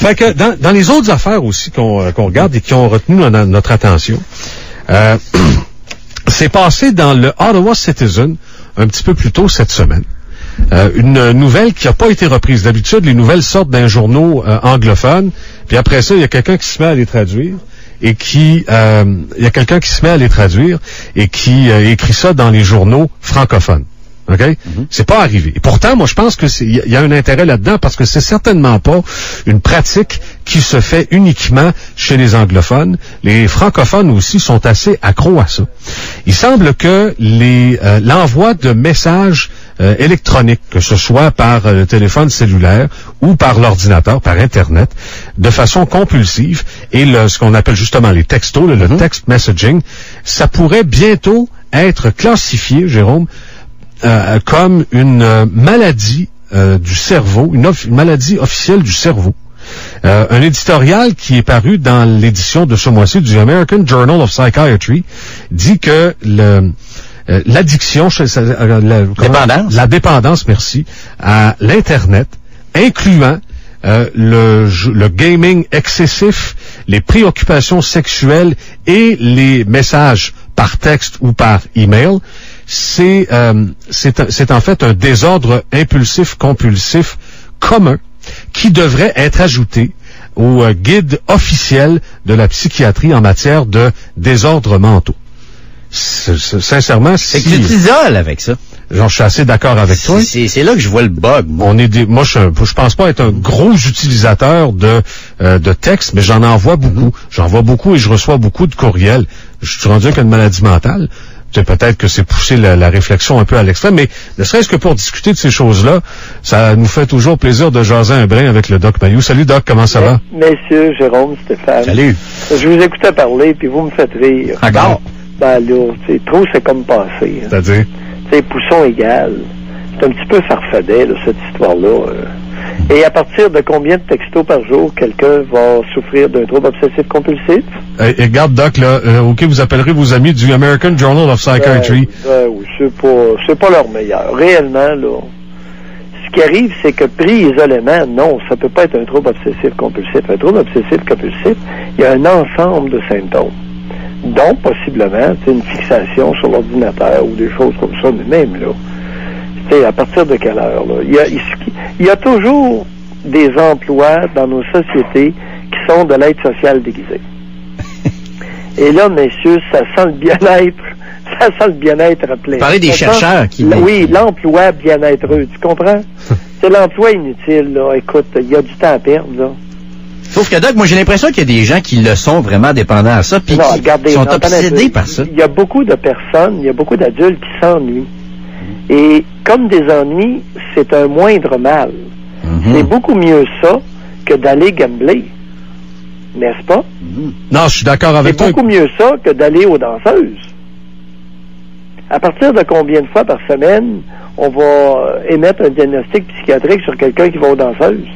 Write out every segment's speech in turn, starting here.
Fait que dans les autres affaires aussi qu'on regarde et qui ont retenu notre attention, c'est passé dans le Ottawa Citizen un petit peu plus tôt cette semaine. Une nouvelle qui n'a pas été reprise. D'habitude, les nouvelles sortent d'un journaux anglophone, puis après ça, il y a quelqu'un qui se met à les traduire et qui écrit ça dans les journaux francophones. OK? Mm-hmm. C'est pas arrivé. Et pourtant, moi, je pense que il y a un intérêt là-dedans parce que c'est certainement pas une pratique qui se fait uniquement chez les anglophones. Les francophones aussi sont assez accros à ça. Il semble que l'envoi de messages électroniques, que ce soit par le téléphone cellulaire ou par l'ordinateur, par Internet, de façon compulsive, et ce qu'on appelle justement les textos, le text messaging, ça pourrait bientôt être classifié, Jérôme, comme une maladie du cerveau, une maladie officielle du cerveau. Un éditorial qui est paru dans l'édition de ce mois-ci du American Journal of Psychiatry dit que l'addiction, la dépendance, merci, à l'Internet, incluant le gaming excessif, les préoccupations sexuelles et les messages par texte ou par email, c'est en fait un désordre impulsif-compulsif commun qui devrait être ajouté au guide officiel de la psychiatrie en matière de désordres mentaux. Sincèrement, c'est que tu t'isoles avec ça. Genre, je suis assez d'accord avec toi. C'est là que je vois le bug. Moi, je pense pas être un gros utilisateur de texte, mais j'en envoie beaucoup. J'en envoie beaucoup et je reçois beaucoup de courriels. Je suis rendu avec une maladie mentale. Peut-être que c'est pousser la réflexion un peu à l'extrême, mais ne serait-ce que pour discuter de ces choses-là, ça nous fait toujours plaisir de jaser un brin avec le Doc Mayou. Salut Doc, comment ça va? Messieurs, Jérôme, Stéphane. Salut. Je vous écoutais parler, puis vous me faites rire. Encore? Ben là, trop c'est comme passé. Hein. C'est-à-dire? C'est poussons égal. C'est un petit peu farfadet, là, cette histoire-là. Et à partir de combien de textos par jour quelqu'un va souffrir d'un trouble obsessif-compulsif? Et regarde, Doc, là, OK, vous appellerez vos amis du American Journal of Psychiatry. Oui, c'est pas leur meilleur. Réellement, là, ce qui arrive, c'est que pris isolément, non, ça peut pas être un trouble obsessif-compulsif. Un trouble obsessif-compulsif, il y a un ensemble de symptômes, dont possiblement une fixation sur l'ordinateur ou des choses comme ça, mais même là, à partir de quelle heure, là? Il y a toujours des emplois dans nos sociétés qui sont de l'aide sociale déguisée. Et là, messieurs, ça sent le bien-être plein. Vous parlez des chercheurs qui... Oui, l'emploi bien-êtreux, tu comprends? C'est l'emploi inutile, là. Écoute, il y a du temps à perdre, là. Sauf que, Doc, moi, j'ai l'impression qu'il y a des gens qui le sont vraiment dépendants à ça, puis qui sont obsédés par ça. Il y a beaucoup de personnes, il y a beaucoup d'adultes qui s'ennuient. Et comme des ennuis, c'est un moindre mal. C'est beaucoup mieux ça que d'aller gambler. N'est-ce pas? Non, je suis d'accord avec toi. C'est beaucoup mieux ça que d'aller aux danseuses. À partir de combien de fois par semaine on va émettre un diagnostic psychiatrique sur quelqu'un qui va aux danseuses?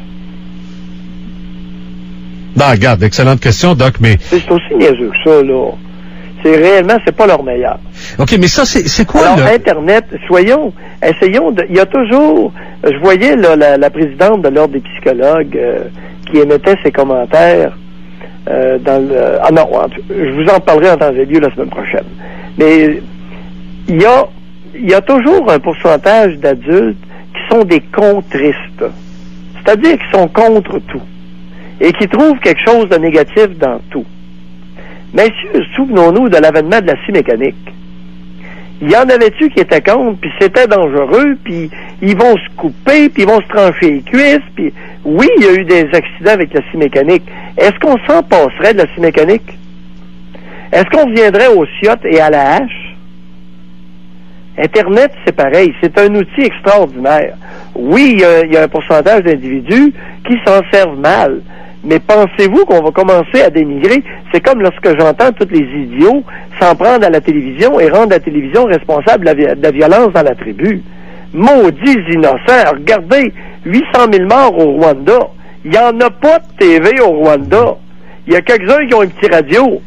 Non, regarde, excellente question, Doc, mais... C'est aussi niaiseux que ça, là. C'est pas leur meilleur. OK, mais ça, c'est quoi, alors, Internet, essayons de... Il y a toujours... Je voyais, là, la présidente de l'Ordre des psychologues qui émettait ses commentaires dans le... Ah non, je vous en parlerai en temps et lieu la semaine prochaine. Mais il y a toujours un pourcentage d'adultes qui sont des contristes. C'est-à-dire qui sont contre tout. Et qui trouvent quelque chose de négatif dans tout. Messieurs, souvenons-nous de l'avènement de la scie mécanique. Il y en avait-tu qui étaient contre, puis c'était dangereux, puis ils vont se couper, puis ils vont se trancher les cuisses, puis oui, il y a eu des accidents avec la scie mécanique. Est-ce qu'on s'en passerait de la scie mécanique? Est-ce qu'on viendrait au ciotte et à la hache? Internet, c'est pareil, c'est un outil extraordinaire. Oui, il y a un pourcentage d'individus qui s'en servent mal. Mais pensez-vous qu'on va commencer à dénigrer? C'est comme lorsque j'entends tous les idiots s'en prendre à la télévision et rendre la télévision responsable de la violence dans la tribu. Maudits innocents! Regardez, 800 000 morts au Rwanda. Il n'y en a pas de TV au Rwanda. Il y a quelques-uns qui ont une petite radio.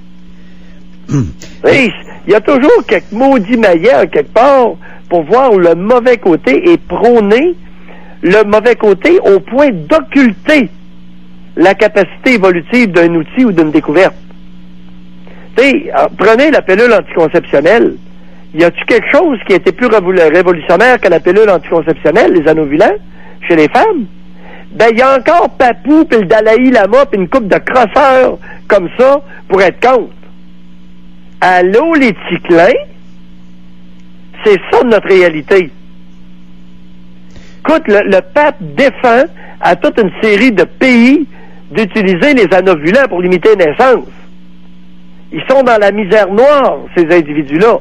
Il y a toujours quelques maudits maillets quelque part pour voir le mauvais côté et prôner le mauvais côté au point d'occulter la capacité évolutive d'un outil ou d'une découverte. Tu sais, prenez la pilule anticonceptionnelle. Y a-tu quelque chose qui a été plus révolutionnaire que la pilule anticonceptionnelle, les anovulants, chez les femmes? Ben, il y a encore Papou, puis le Dalai Lama, puis une couple de crosseurs comme ça pour être contre. Allô, les ticlins? C'est ça notre réalité. Écoute, le pape défend à toute une série de pays d'utiliser les anovulants pour limiter les naissances. Ils sont dans la misère noire, ces individus-là.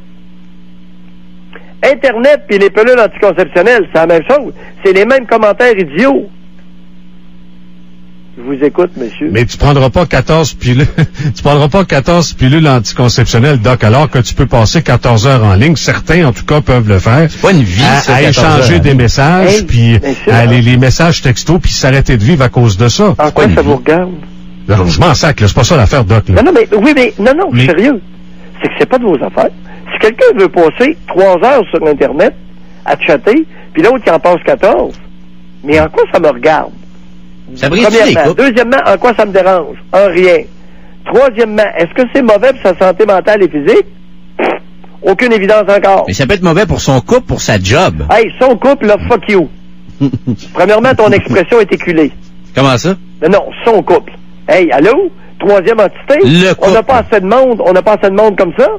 Internet puis les pilules anticonceptionnelles, c'est la même chose. C'est les mêmes commentaires idiots. Je vous écoute, monsieur. Mais tu prendras pas 14 pilules, tu prendras pas 14 pilules anticonceptionnelles, Doc, alors que tu peux passer 14 heures en ligne. Certains, en tout cas, peuvent le faire. C'est pas une vie, ça, à échanger des messages, puis les messages textos, puis s'arrêter de vivre à cause de ça. En quoi ça vous regarde? Non, je m'en sac, là. C'est pas ça l'affaire, Doc, là. Non, sérieux. C'est que c'est pas de vos affaires. Si quelqu'un veut passer 3 heures sur Internet à chatter, puis l'autre qui en passe 14, mais en quoi ça me regarde? Premièrement. Deuxièmement, en quoi ça me dérange? En rien. Troisièmement, est-ce que c'est mauvais pour sa santé mentale et physique? Aucune évidence encore. Mais ça peut être mauvais pour son couple, pour sa job. Hey, son couple, là, fuck you. Premièrement, ton expression est éculée. Comment ça? Non, son couple. Hey, allô? Troisième entité? On n'a pas assez de monde comme ça?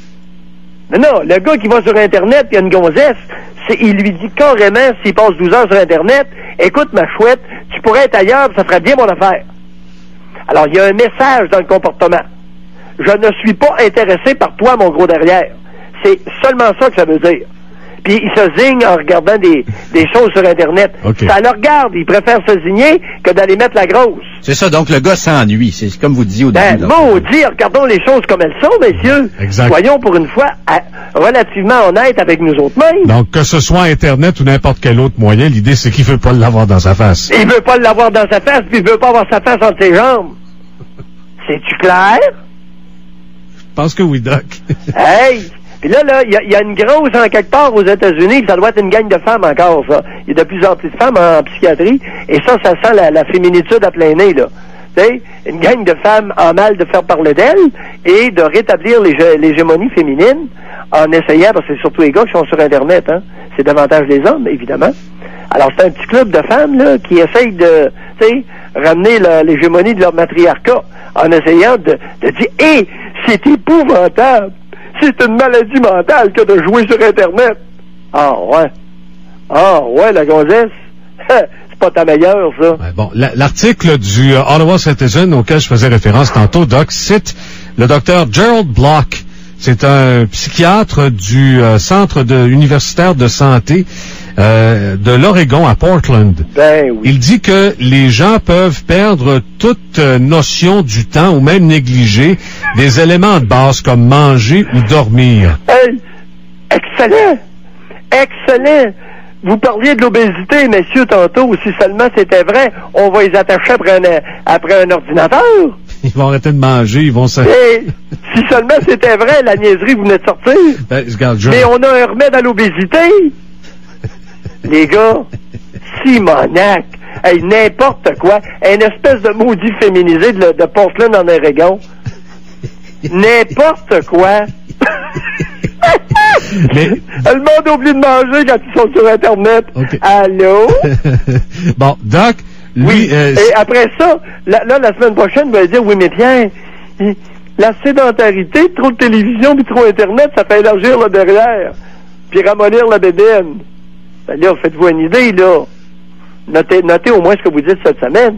Non, le gars qui va sur Internet, il y a une gonzesse, il lui dit carrément, s'il passe 12 heures sur Internet, écoute, ma chouette, tu pourrais être ailleurs, ça ferait bien mon affaire. Alors, il y a un message dans le comportement. Je ne suis pas intéressé par toi, mon gros derrière. C'est seulement ça que ça veut dire. Puis il se zigne en regardant des choses sur Internet. Okay. Ça le regarde, il préfère se zigner que d'aller mettre la grosse. C'est ça, donc le gars s'ennuie. C'est comme vous disiez au début. Maudit, regardons les choses comme elles sont, messieurs. Exact. Soyons pour une fois relativement honnêtes avec nous autres mêmes. Donc, que ce soit Internet ou n'importe quel autre moyen, l'idée, c'est qu'il veut pas l'avoir dans sa face. Il veut pas l'avoir dans sa face, puis il veut pas avoir sa face entre ses jambes. C'est-tu clair? Je pense que oui, Doc. Hey! Puis là, il y a une grosse en quelque part aux États-Unis, puis ça doit être une gang de femmes encore, ça. Il y a de plus en plus de femmes en psychiatrie, et ça sent la féminitude à plein nez, là. Tu sais, une gang de femmes en mal de faire parler d'elles et de rétablir l'hégémonie féminine en essayant, parce que c'est surtout les gars qui sont sur Internet, hein. C'est davantage les hommes, évidemment. Alors, c'est un petit club de femmes, là, qui essayent de, tu sais, ramener l'hégémonie de leur matriarcat en essayant de dire, hé, c'est épouvantable! C'est une maladie mentale que de jouer sur Internet. Ah ouais, la gonzesse. C'est pas ta meilleure, ça. Ouais, bon, l'article du Ottawa Citizen auquel je faisais référence tantôt, Doc, cite le docteur Gerald Block. C'est un psychiatre du centre universitaire de santé de l'Oregon à Portland. Ben oui. Il dit que les gens peuvent perdre toute notion du temps ou même négliger des éléments de base comme manger ou dormir. Hey, excellent! Excellent! Vous parliez de l'obésité, messieurs, tantôt. Si seulement c'était vrai, on va les attacher après un ordinateur. Ils vont arrêter de manger, ils vont se... Et si seulement c'était vrai, la niaiserie venait de sortir. Ben, regarde, mais on a un remède à l'obésité. Les gars, Simonac, hey, n'importe quoi, une espèce de maudit féminisé de Portland en Oregon. N'importe quoi. Mais... Le monde oublie de manger quand ils sont sur Internet. Okay. Allô? Bon, Doc, lui... Oui, et après ça, la semaine prochaine, il va dire, oui, mais Pierre, la sédentarité, trop de télévision puis trop Internet, ça fait élargir le derrière, puis ramollir la bédaine. Ben là, faites-vous une idée, là. Notez au moins ce que vous dites cette semaine.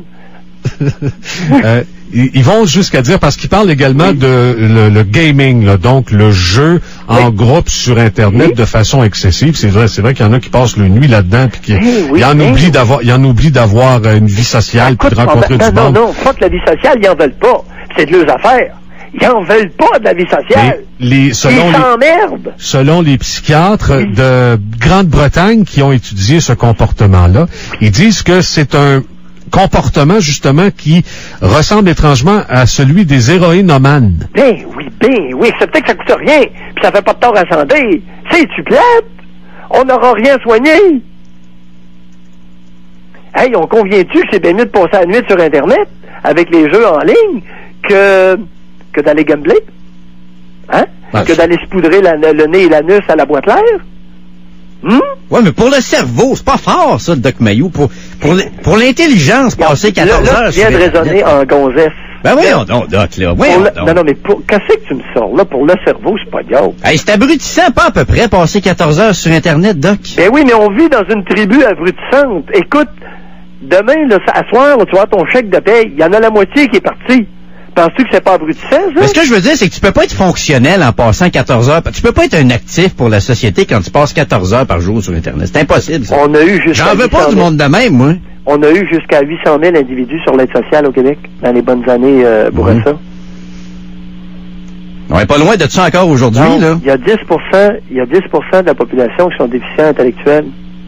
Ils vont jusqu'à dire, parce qu'ils parlent également de le gaming, là, donc le jeu en groupe sur Internet de façon excessive. C'est vrai qu'il y en a qui passent la nuit là-dedans, puis qui en oublient d'avoir une vie sociale, puis de rencontrer du monde. Non, fuck la vie sociale, ils en veulent pas. C'est de leurs affaires. Ils en veulent pas de la vie sociale. Ils s'emmerdent. Selon les psychiatres de Grande-Bretagne qui ont étudié ce comportement-là, ils disent que c'est un comportement, justement, qui ressemble étrangement à celui des héroïnomanes. Ben oui, c'est peut-être que ça coûte rien, puis ça fait pas de tort à la santé. C'est-tu plate? On n'aura rien soigné. Hey, on convient-tu que c'est bien mieux de passer la nuit sur Internet avec les jeux en ligne que d'aller gambler? Hein? Que d'aller se poudrer le nez et l'anus à la boîte l'air? Ouais, mais pour le cerveau, c'est pas fort, ça, le Doc Mayou. Pour l'intelligence, passer 14 heures sur Internet. Tu viens de raisonner en gonzesse. Ben voyons donc, Doc, là. Non, mais qu'est-ce que tu me sors, là? Pour le cerveau, c'est pas diable. Hey, c'est abrutissant, pas à peu près, passer 14 heures sur Internet, Doc. Ben oui, mais on vit dans une tribu abrutissante. Écoute, demain, là, à soir, là, tu vois ton chèque de paye, il y en a la moitié qui est partie. Penses-tu que c'est pas abrutissant, ça? Mais ce que je veux dire, c'est que tu peux pas être fonctionnel en passant 14 heures. Tu peux pas être un actif pour la société quand tu passes 14 heures par jour sur Internet. C'est impossible, ça. On a eu jusqu'à J'en veux pas du monde de même, moi. On a eu jusqu'à 800 000 individus sur l'aide sociale au Québec dans les bonnes années Bourassa. On est pas loin de ça encore aujourd'hui, là. Il y a 10% de la population qui sont déficients intellectuels.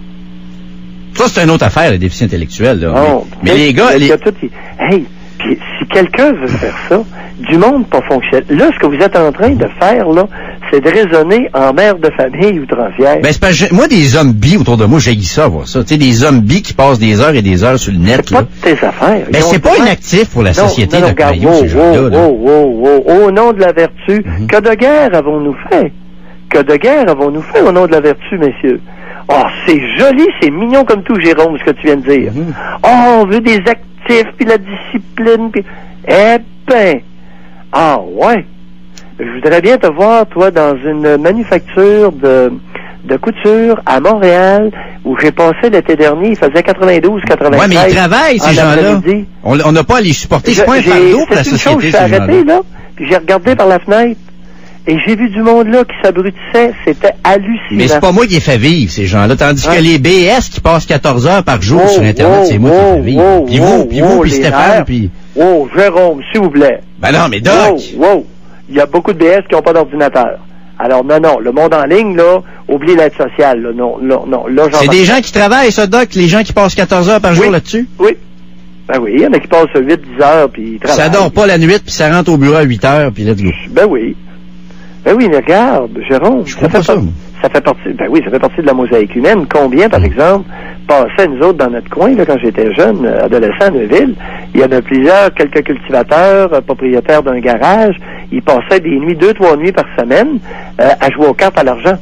Ça, c'est une autre affaire, les déficients intellectuels, là. Non, mais les gars... Hey, puis si quelqu'un veut faire ça, du monde pas fonctionnel. Là, ce que vous êtes en train de faire, là, c'est de raisonner en mère de famille outrancière. Ben, c'est pas, moi, des zombies autour de moi, j'haïs ça, voir ça. Tu sais, des zombies qui passent des heures et des heures sur le net, là. C'est pas tes affaires. Ben, c'est pas inactif pour la société, de Caillou, ces gens-là. Au nom de la vertu, que de guerre avons-nous fait? Que de guerre avons-nous fait au nom de la vertu, messieurs? Oh, c'est joli, c'est mignon comme tout, Jérôme, ce que tu viens de dire. Oh, on veut des actifs, puis la discipline, puis... Eh ben... Ah, ouais. Je voudrais bien te voir, toi, dans une manufacture de couture à Montréal, où j'ai passé l'été dernier, il faisait 92, 93. Ouais, mais ils travaillent, ces gens-là. On n'a pas à les supporter. C'est pas un fardeau pour la société, je suis arrêté, là, puis j'ai regardé par la fenêtre. Et j'ai vu du monde là qui s'abrutissait, c'était hallucinant. Mais c'est pas moi qui ai fait vivre ces gens-là, tandis que les BS qui passent 14 heures par jour sur Internet, c'est moi qui ai fait vivre. Puis vous, puis Stéphane, puis... Oh, Jérôme, s'il vous plaît. Ben non, mais Doc! Il y a beaucoup de BS qui n'ont pas d'ordinateur. Alors non, le monde en ligne, là, oublie l'aide sociale, là, non, là, c'est des gens qui travaillent, ça, Doc, les gens qui passent 14 heures par jour là-dessus? Oui. Ben oui, il y en a qui passent 8-10 heures, puis ils travaillent. Ça dort pas la nuit, puis ça rentre au bureau à 8 heures, puis let's go. Ben oui. Ben oui, mais regarde, Jérôme, ça fait partie de la mosaïque humaine. Combien, par exemple, passaient nous autres dans notre coin, là, quand j'étais jeune, adolescent à Neuville, il y en a quelques cultivateurs, propriétaires d'un garage, ils passaient des nuits, 2-3 nuits par semaine, à jouer aux cartes à l'argent.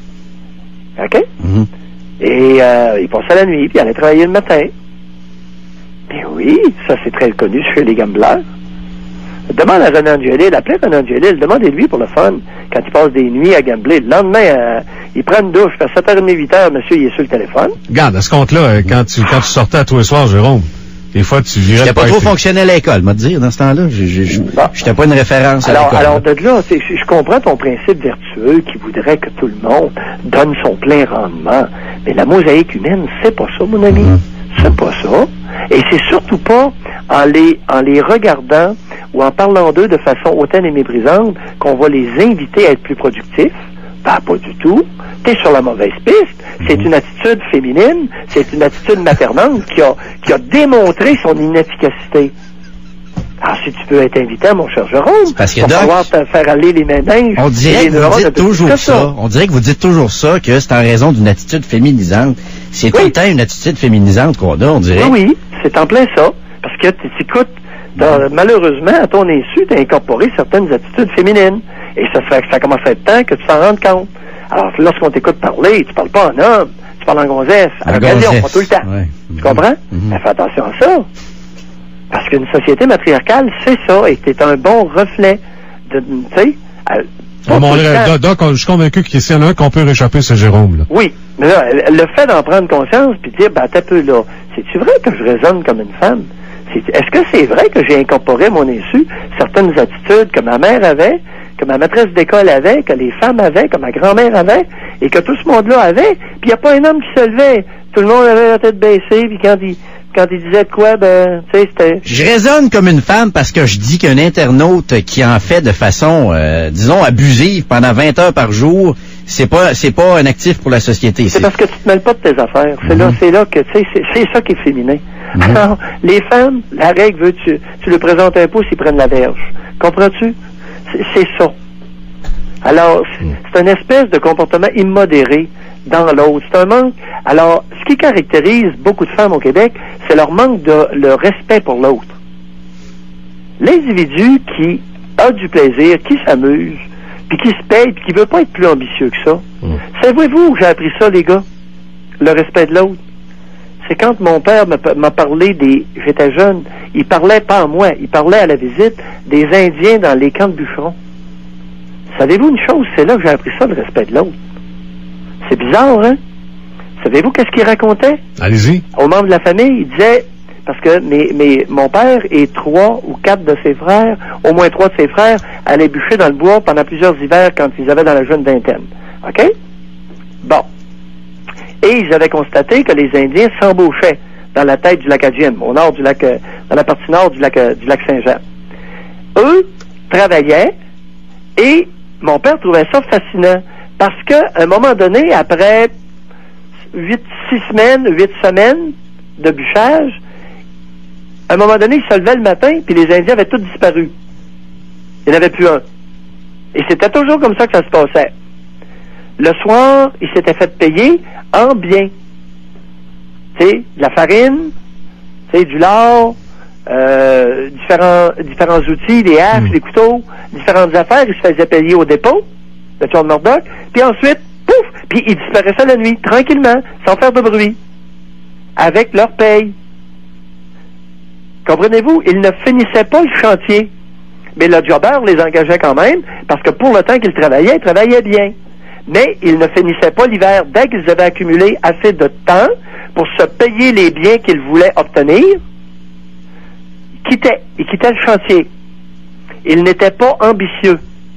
OK? Et ils passaient la nuit, puis ils allaient travailler le matin. Ben oui, ça c'est très connu chez les gamblers. Demande à René Angelil, appelez René Angelil, demandez-lui pour le fun, quand il passe des nuits à gambler. Le lendemain, il prend une douche, vers 7h30, 8h, monsieur, il est sur le téléphone. Regarde, à ce compte-là, quand tu sortais à tous les soirs, Jérôme, des fois, tu virais... J'étais pas trop fonctionnel à l'école, m'a dire, dans ce temps-là. J'étais pas une référence à l'école. Alors, de là, je comprends ton principe vertueux qui voudrait que tout le monde donne son plein rendement. Mais la mosaïque humaine, c'est pas ça, mon ami. C'est pas ça. Et c'est surtout pas en les regardant ou en parlant d'eux de façon hautaine et méprisante qu'on va les inviter à être plus productifs. Ben, pas du tout. T'es sur la mauvaise piste. C'est une attitude féminine, c'est une attitude maternante qui a démontré son inefficacité. Alors, si tu peux être invité, mon cher Jérôme, parce que il va falloir te faire aller les méninges. On dirait que vous dites toujours ça. On dirait que vous dites toujours ça, que c'est en raison d'une attitude féminisante. C'est tout le temps une attitude féminisante qu'on a, on dirait. Oui, c'est en plein ça. Parce que, écoute, malheureusement, à ton insu, tu as incorporé certaines attitudes féminines. Et ça commence à être temps que tu t'en rendes compte. Alors, lorsqu'on t'écoute parler, tu parles pas en homme, tu parles en gonzesse, à l'occasion, pas tout le temps. Ouais. Tu comprends? Mais fais attention à ça. Parce qu'une société matriarcale, c'est ça, et c'est un bon reflet de, tu sais... Doc, je suis convaincu qu'il y en a un qu'on peut réchapper, c'est Jérôme, là. Oui, mais là, le fait d'en prendre conscience, puis de dire, ben, t'as peu là, c'est-tu vrai que je raisonne comme une femme? Est-ce que c'est vrai que j'ai incorporé mon insu certaines attitudes que ma mère avait, que ma maîtresse d'école avait, que les femmes avaient, que ma grand-mère avait, et que tout ce monde-là avait, puis il n'y a pas un homme qui se levait. Tout le monde avait la tête baissée, puis quand il disait de quoi, ben, tu sais, c'était... Je raisonne comme une femme parce que je dis qu'un internaute qui en fait de façon, disons, abusive pendant 20 heures par jour, c'est pas un actif pour la société. C'est parce que tu te mêles pas de tes affaires. C'est là que, tu sais, c'est ça qui est féminin. Alors, les femmes, la règle veut tu le présentes un pouce, ils prennent la verge. Comprends-tu? C'est ça. Alors, c'est une espèce de comportement immodéré dans l'autre. C'est un manque. Alors, ce qui caractérise beaucoup de femmes au Québec, c'est leur manque de le respect pour l'autre. L'individu qui a du plaisir, qui s'amuse, puis qui se paye, puis qui veut pas être plus ambitieux que ça. Savez-vous où j'ai appris ça, les gars? Le respect de l'autre. C'est quand mon père m'a parlé j'étais jeune, il parlait pas à moi, il parlait à la visite des Indiens dans les camps de bûcherons. Savez-vous une chose? C'est là que j'ai appris ça, le respect de l'autre. C'est bizarre, hein? Savez-vous qu'est-ce qu'il racontait? Allez-y. Aux membres de la famille, il disait, parce que mon père et 3 ou 4 de ses frères, au moins 3 de ses frères, allaient bûcher dans le bois pendant plusieurs hivers quand ils avaient dans la jeune vingtaine. OK? Bon. Et ils avaient constaté que les Indiens s'embauchaient dans la tête du lac Adjim, au nord du lac, dans la partie nord du lac Saint-Jean. Eux travaillaient et mon père trouvait ça fascinant parce qu'à un moment donné, après 8 semaines de bûchage, à un moment donné, ils se levaient le matin puis les Indiens avaient tous disparu. Il n'y en avait plus un. Et c'était toujours comme ça que ça se passait. Le soir, ils s'étaient fait payer en bien. Tu sais, de la farine, tu sais, du lard, différents outils, des haches, des couteaux, différentes affaires. Ils se faisaient payer au dépôt, le John Murdoch, puis ensuite, pouf, puis ils disparaissaient la nuit, tranquillement, sans faire de bruit, avec leur paye. Comprenez-vous? Ils ne finissaient pas le chantier. Mais le jobber les engageait quand même, parce que pour le temps qu'ils travaillaient, ils travaillaient bien. Mais ils ne finissaient pas l'hiver. Dès qu'ils avaient accumulé assez de temps pour se payer les biens qu'ils voulaient obtenir, ils quittaient le chantier. Ils n'étaient pas ambitieux.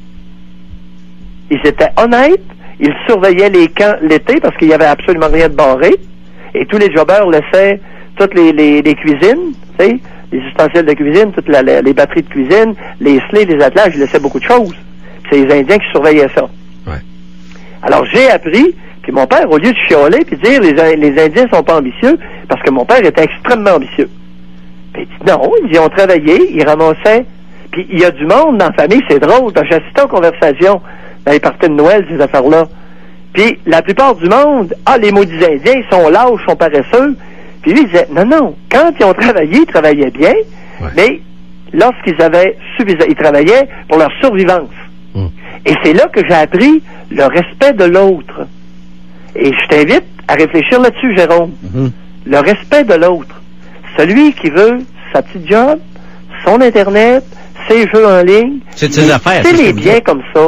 Ils étaient honnêtes, ils surveillaient les camps l'été parce qu'il n'y avait absolument rien de barré, et tous les jobbers laissaient toutes les cuisines, tu sais, les ustensiles de cuisine, toutes les batteries de cuisine, les slés, les attelages, ils laissaient beaucoup de choses. C'est les Indiens qui surveillaient ça. Ouais. Alors, j'ai appris, puis mon père, au lieu de chialer puis dire les Indiens sont pas ambitieux, parce que mon père était extrêmement ambitieux. Puis il dit non, ils ont travaillé, ils ramassaient. Puis il y a du monde dans la famille, c'est drôle, parce que j'assistais aux conversations dans les parties de Noël, ces affaires-là. Puis la plupart du monde, les maudits Indiens, ils sont lâches, ils sont paresseux. Puis lui, il disait, non, quand ils ont travaillé, ils travaillaient bien, mais lorsqu'ils avaient suffisamment, ils travaillaient pour leur survivance. Et c'est là que j'ai appris le respect de l'autre. Et je t'invite à réfléchir là-dessus, Jérôme. Le respect de l'autre. Celui qui veut sa petite job, son Internet, ses jeux en ligne. C'est de ses affaires. C'est les biens comme ça.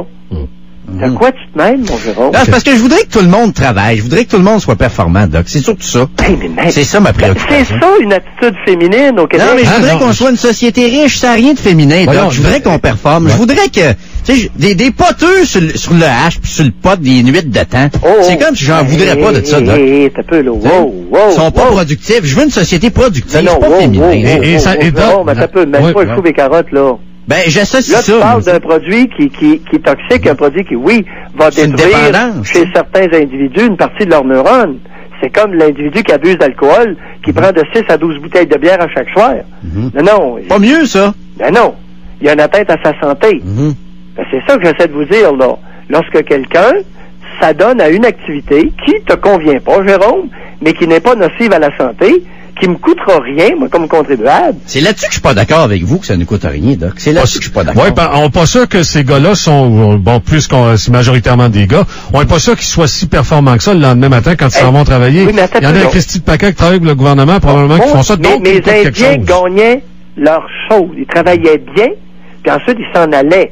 De quoi tu te mêles, mon Jérôme? Non, c'est parce que je voudrais que tout le monde travaille. Je voudrais que tout le monde soit performant, Doc. C'est surtout ça. C'est ça ma préoccupation. C'est ça une attitude féminine au Québec. Non, mais je voudrais qu'on soit une société riche. Ça n'a rien de féminin, Doc. Je voudrais qu'on performe. Je voudrais que, tu sais, des poteux sur le hache puis sur le pot des nuits de temps. C'est comme si j'en voudrais pas de ça, Doc. T'as peu, là. Ils sont pas productifs. Je veux une société productive, pas féminin. Non, mais t'as peu. Mets pas le chou des carottes, là. Ben, j'associe ça. Là, tu parles d'un produit qui est toxique, un produit qui, oui, va détruire chez certains individus une partie de leurs neurones. C'est comme l'individu qui abuse d'alcool, qui prend de 6 à 12 bouteilles de bière à chaque soir. Non. Pas mieux, ça. Ben non. Il y a une atteinte à sa santé. Ben, c'est ça que j'essaie de vous dire, là. Lorsque quelqu'un s'adonne à une activité qui te convient pas, Jérôme, mais qui n'est pas nocive à la santé, qui me coûtera rien, moi, comme contribuable. C'est là-dessus que je suis pas d'accord avec vous, que ça ne coûte rien, Doc. C'est là-dessus que je suis pas d'accord. Oui, on n'est pas sûr que ces gars-là sont, plus qu'on, c'est majoritairement des gars, on n'est pas sûr qu'ils soient si performants que ça le lendemain matin quand ils s'en vont travailler. Oui, mais il y en a un Christy de Paquet qui travaille pour le gouvernement, probablement, qui font ça. Mais les Indiens gagnaient leur chose. Ils travaillaient bien, puis ensuite, ils s'en allaient.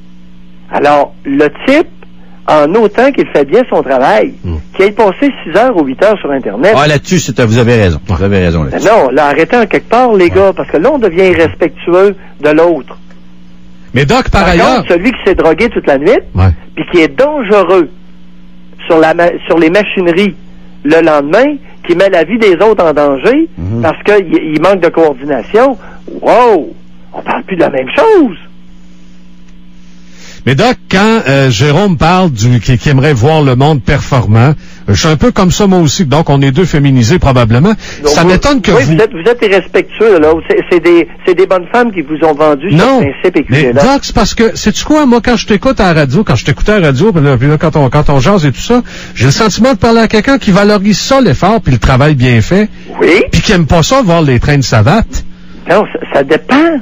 Alors, le type, en autant qu'il fait bien son travail, qu'il ait passé 6 heures ou 8 heures sur Internet. Là-dessus, vous avez raison. Vous avez raison là-dessus. Non, là, arrêtez en quelque part, les gars, parce que là, on devient irrespectueux de l'autre. Mais Doc, par ailleurs... contre, celui qui s'est drogué toute la nuit, puis qui est dangereux sur les machineries le lendemain, qui met la vie des autres en danger, parce qu'il manque de coordination, wow! On parle plus de la même chose. Mais Doc, quand Jérôme parle qui aimerait voir le monde performant, Je suis un peu comme ça, moi aussi. Donc, on est deux féminisés, probablement. Donc, ça m'étonne que vous... Vous êtes irrespectueux, là. C'est des bonnes femmes qui vous ont vendu ce principe éculé là. Doc, c'est parce que, sais-tu quoi, moi, quand je t'écoute à la radio, quand on jase et tout ça, j'ai le sentiment de parler à quelqu'un qui valorise ça, l'effort, puis le travail bien fait. Oui. Puis qui aime pas ça, voir les trains de savate. Non, ça dépend.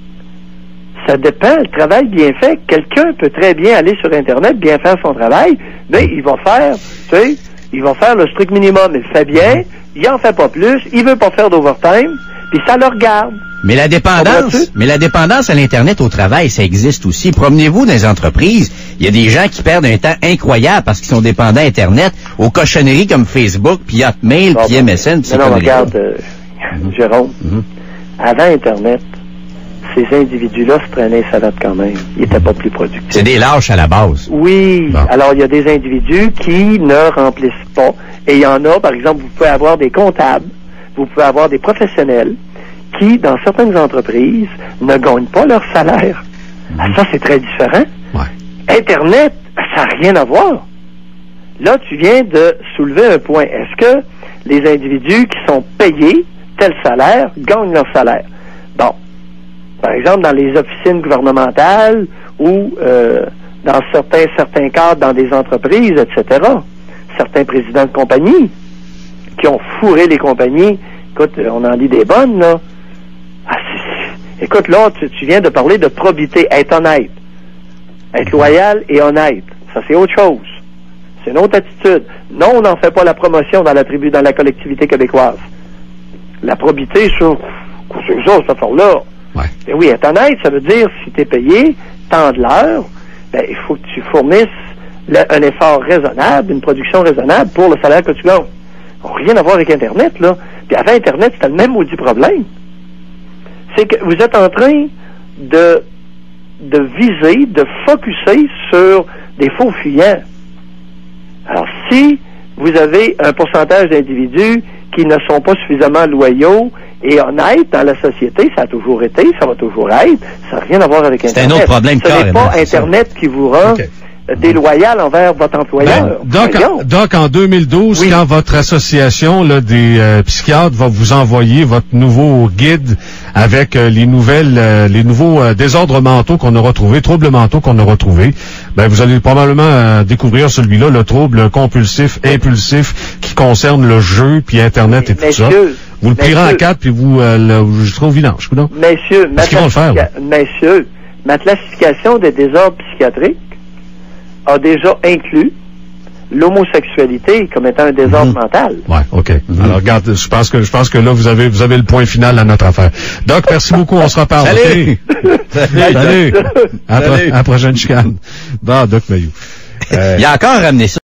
Ça dépend. Le travail bien fait, quelqu'un peut très bien aller sur Internet, bien faire son travail, mais il va faire, tu sais, il va faire le strict minimum. Il le fait bien, il en fait pas plus, il veut pas faire d'overtime, puis ça le regarde. Mais la dépendance à l'Internet au travail, ça existe aussi. Promenez-vous dans les entreprises. Il y a des gens qui perdent un temps incroyable parce qu'ils sont dépendants à Internet aux cochonneries comme Facebook, puis Hotmail, puis MSN, puis non, regarde, Jérôme, avant Internet, ces individus-là se traînaient salade quand même. Ils n'étaient pas plus productifs. C'est des lâches à la base. Oui. Bon. Alors, il y a des individus qui ne remplissent pas. Et il y en a, par exemple, vous pouvez avoir des comptables, vous pouvez avoir des professionnels qui, dans certaines entreprises, ne gagnent pas leur salaire. Ah, ça, c'est très différent. Ouais. Internet, ça n'a rien à voir. Là, tu viens de soulever un point. Est-ce que les individus qui sont payés tel salaire gagnent leur salaire? Bon. Par exemple, dans les officines gouvernementales ou dans certains cadres dans des entreprises, etc. Certains présidents de compagnie qui ont fourré les compagnies. Écoute, on en lit des bonnes, là. Ah, écoute, là, tu viens de parler de probité, être honnête. Être loyal et honnête. Ça, c'est autre chose. C'est une autre attitude. Non, on n'en fait pas la promotion dans la collectivité québécoise. La probité, c'est ça, cette affaire-là. Ouais. Ben oui, être honnête, ça veut dire, si tu es payé tant de l'heure, ben, il faut que tu fournisses un effort raisonnable, une production raisonnable pour le salaire que tu gagnes. Ça n'a rien à voir avec Internet, là. Puis avant Internet, c'était le même maudit problème. C'est que vous êtes en train de viser, de focusser sur des faux fuyants. Alors, si vous avez un pourcentage d'individus qui ne sont pas suffisamment loyaux et honnêtes dans la société, ça a toujours été, ça va toujours être, ça n'a rien à voir avec Internet. C'est un autre problème. Ce n'est pas Internet qui vous rend déloyal envers votre employeur. Donc, en 2012, quand votre association là, des psychiatres va vous envoyer votre nouveau guide avec les nouveaux désordres mentaux qu'on a retrouvés, troubles mentaux qu'on a retrouvés, ben vous allez probablement découvrir celui-là, le trouble compulsif, impulsif, qui concerne le jeu, puis Internet et tout ça. Vous le plierez en quatre, puis vous le jeterez au vidange. Messieurs, Messieurs, ma classification des désordres psychiatriques a déjà inclus l'homosexualité comme étant un désordre mental. Ouais, OK. Alors, regarde, je pense que là, vous avez le point final à notre affaire. Doc, merci beaucoup, on se reparle. Salut! Okay? Salut! À la prochaine chicane. Bon, Doc Mayou. Il a encore ramené ça.